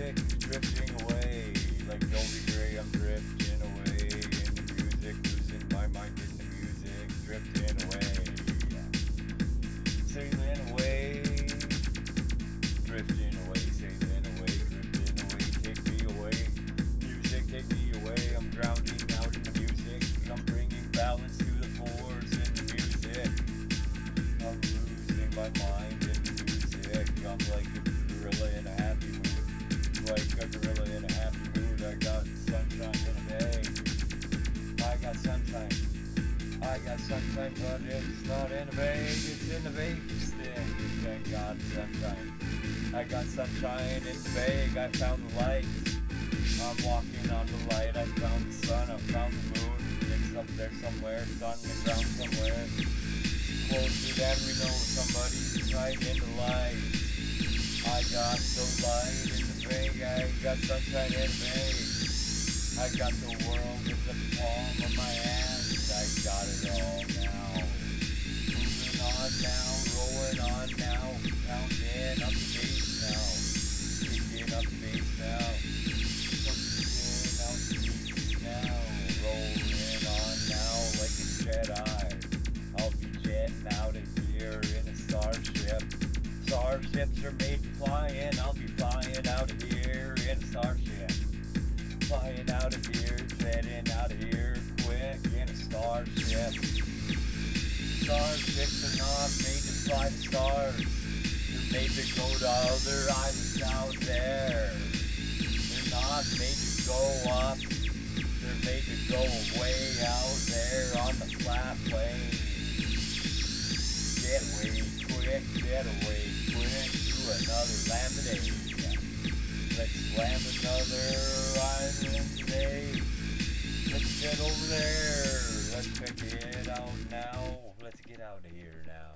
music, drifting away. Like Jovi Gray, I'm drifting away in the music, losing my mind in the music, drifting away. Sailing away, drifting away, sailing away, drifting away, take me away. Music, take me away, I'm drowning out in the music. I'm bringing balance to the force in the music. I'm losing my mind in the music. I'm like a gorilla in a happy mood. Like a gorilla in a happy mood. I got sunshine in a bag. I got sunshine. I got sunshine, but it's not in a bag. It's in the Vegas thing. Thank God, sunshine. I got sunshine in the bag. I found the light. I'm walking on the light. I found the sun. I found the moon. It's up there somewhere. It's on the ground somewhere. Closer than we know, somebody's right in the light. I got the light in the bag. I got sunshine in the bag. I got the world in the palm of my hand. I got it all now. Moving on now, rolling on now, pounding up the bass now, kicking up the bass now, pushing out the beats now, rolling on now like a Jedi. I'll be jetting out of here in a starship. Starships are made to fly in. I'll be flying out of here in a starship. Flying out of here, jetting out of here quick in a starship. Starships are not made to fly to stars. They're made to go to other islands out there. They're not made to go up. They're made to go way out there on the flat plane. Get away quick to another laminate. Let's slam another island today. Let's get over there. Let's check it out now. Let's get out of here now.